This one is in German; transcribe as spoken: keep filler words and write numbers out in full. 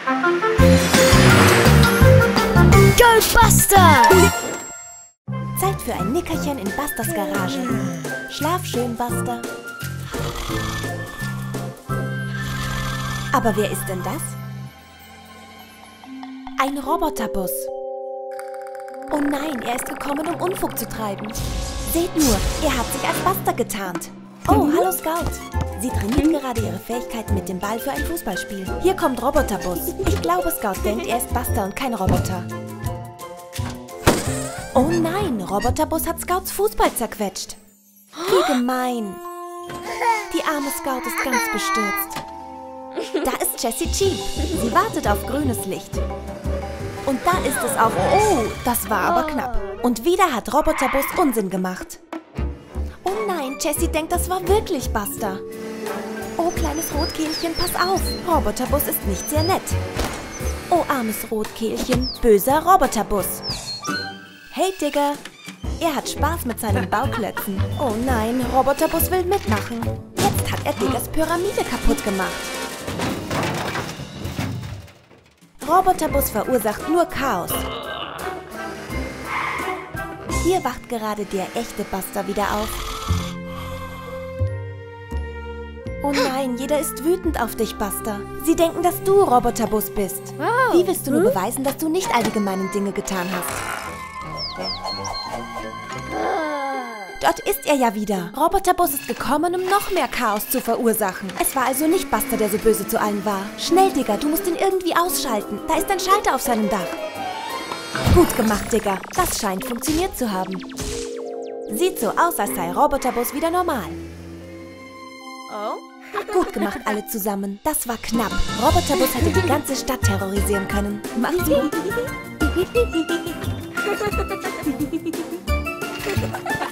Go Buster! Zeit für ein Nickerchen in Busters Garage. Schlaf schön, Buster. Aber wer ist denn das? Ein Roboterbus. Oh nein, er ist gekommen, um Unfug zu treiben. Seht nur, er hat sich als Buster getarnt. Oh, hallo Scout. Sie trainiert gerade ihre Fähigkeiten mit dem Ball für ein Fußballspiel. Hier kommt Roboterbus. Ich glaube, Scout denkt, er ist Buster und kein Roboter. Oh nein, Roboterbus hat Scouts Fußball zerquetscht. Wie gemein. Die arme Scout ist ganz bestürzt. Da ist Jessie Cheep. Sie wartet auf grünes Licht. Und da ist es auch... Oh, das war aber knapp. Und wieder hat Roboterbus Unsinn gemacht. Oh nein, Jessie denkt, das war wirklich Buster. Oh, kleines Rotkehlchen, pass auf. Roboterbus ist nicht sehr nett. Oh, armes Rotkehlchen, böser Roboterbus. Hey, Digger. Er hat Spaß mit seinen Bauklötzen. Oh nein, Roboterbus will mitmachen. Jetzt hat er Diggers Pyramide kaputt gemacht. Roboterbus verursacht nur Chaos. Hier wacht gerade der echte Buster wieder auf. Oh nein, jeder ist wütend auf dich, Buster. Sie denken, dass du Roboterbus bist. Wie willst du nur beweisen, dass du nicht all die gemeinen Dinge getan hast? Dort ist er ja wieder. Roboterbus ist gekommen, um noch mehr Chaos zu verursachen. Es war also nicht Buster, der so böse zu allen war. Schnell, Digger, du musst ihn irgendwie ausschalten. Da ist ein Schalter auf seinem Dach. Gut gemacht, Digger. Das scheint funktioniert zu haben. Sieht so aus, als sei Roboterbus wieder normal. Oh? Gut gemacht, alle zusammen. Das war knapp. Roboterbus hätte die ganze Stadt terrorisieren können. Macht's gut.